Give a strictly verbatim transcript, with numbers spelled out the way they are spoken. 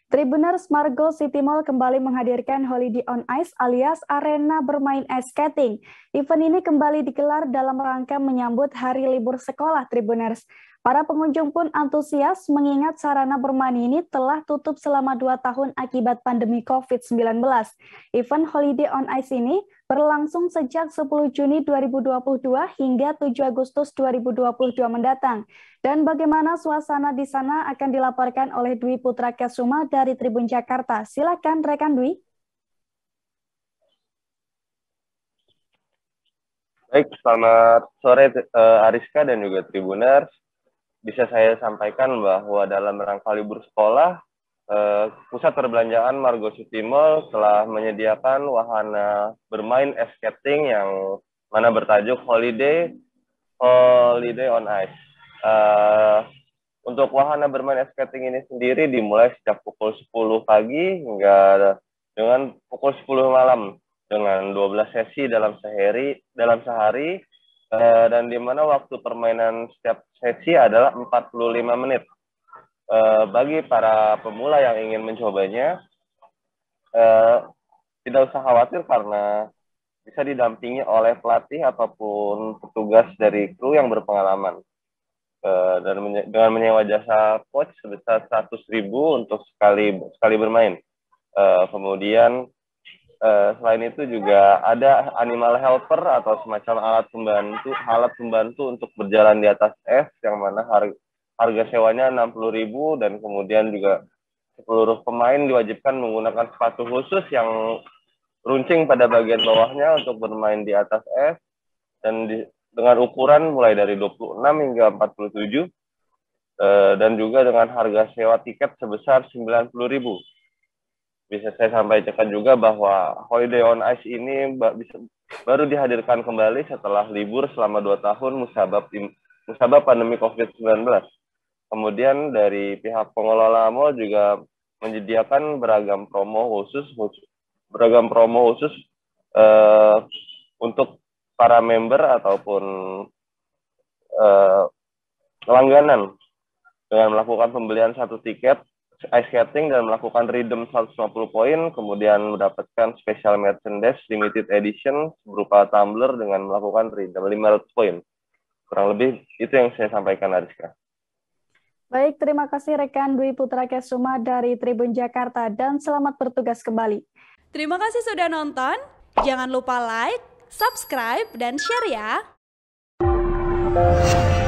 Tribuners Margo City Mall kembali menghadirkan Holiday on Ice alias arena bermain ice skating. Event ini kembali digelar dalam rangka menyambut hari libur sekolah Tribuners. Para pengunjung pun antusias mengingat sarana bermain ini telah tutup selama dua tahun akibat pandemi covid sembilan belas. Event Holiday on Ice ini berlangsung sejak sepuluh Juni dua ribu dua puluh dua hingga tujuh Agustus dua ribu dua puluh dua mendatang. Dan bagaimana suasana di sana akan dilaporkan oleh Dwi Putra Kesuma dari Tribun Jakarta. Silakan rekan Dwi. Baik, selamat sore uh, Ariska dan juga Tribuners. Bisa saya sampaikan bahwa dalam rangka libur sekolah, uh, Pusat Perbelanjaan Margo City Mall telah menyediakan wahana bermain ice skating yang mana bertajuk Holiday Holiday on Ice. Uh, untuk wahana bermain ice skating ini sendiri dimulai sejak pukul sepuluh pagi hingga dengan pukul sepuluh malam dengan dua belas sesi dalam sehari dalam sehari uh, dan di mana waktu permainan setiap sesi adalah empat puluh lima menit. Uh, bagi para pemula yang ingin mencobanya, uh, tidak usah khawatir karena bisa didampingi oleh pelatih ataupun petugas dari kru yang berpengalaman. Uh, dan menye dengan menyewa jasa coach sebesar seratus ribu untuk sekali sekali bermain. Uh, kemudian uh, selain itu juga ada animal helper atau semacam alat pembantu alat pembantu untuk berjalan di atas es yang mana harga harga sewanya enam puluh ribu dan kemudian juga seluruh pemain diwajibkan menggunakan sepatu khusus yang runcing pada bagian bawahnya untuk bermain di atas es dan di, dengan ukuran mulai dari dua puluh enam hingga empat puluh tujuh uh, dan juga dengan harga sewa tiket sebesar sembilan puluh ribu. Bisa saya sampaikan juga bahwa Holiday on Ice ini bisa, baru dihadirkan kembali setelah libur selama dua tahun musabab, musabab pandemi covid sembilan belas. Kemudian dari pihak pengelola mall juga menyediakan beragam promo khusus, beragam promo khusus uh, untuk para member ataupun uh, langganan dengan melakukan pembelian satu tiket ice skating dan melakukan redeem seratus lima puluh poin, kemudian mendapatkan special merchandise limited edition berupa tumbler dengan melakukan redeem lima ratus poin. Kurang lebih itu yang saya sampaikan, Ariska. Baik, terima kasih rekan Dwi Putra Kesuma dari Tribun Jakarta dan selamat bertugas kembali. Terima kasih sudah nonton. Jangan lupa like, subscribe, dan share ya.